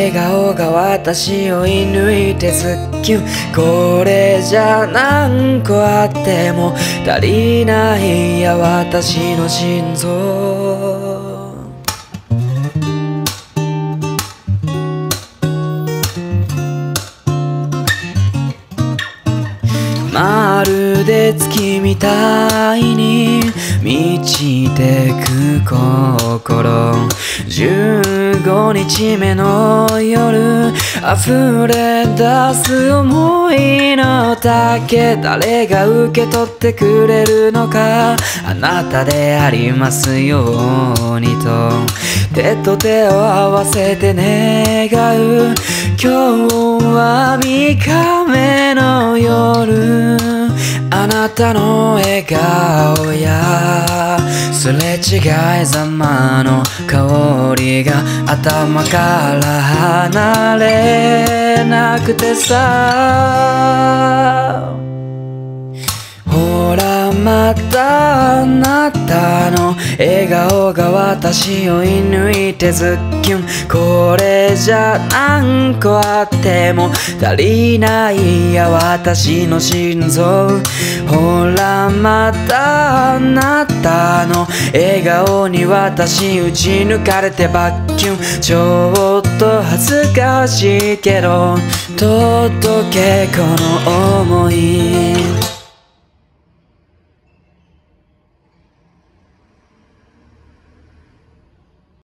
笑顔が私を射抜いてズッキュン。これじゃ何個あっても足りないや私の心臓。まるで月みたいに満ちてく心。15日目の夜溢れ出す思いの丈。誰が受け取ってくれるのか、あなたでありますようにと手と手を合わせて願う。今日は3日目の夜、あなたの笑顔やすれ違いざまの香りが頭から離れなくてさ。ほらまたあなたの笑顔が私を射抜いてズッキュン。これじゃ何個あっても足りないや私の心臓。ほらまたあなたの笑顔に私打ち抜かれてバッキュン。ちょっと恥ずかしいけど届けこの想い。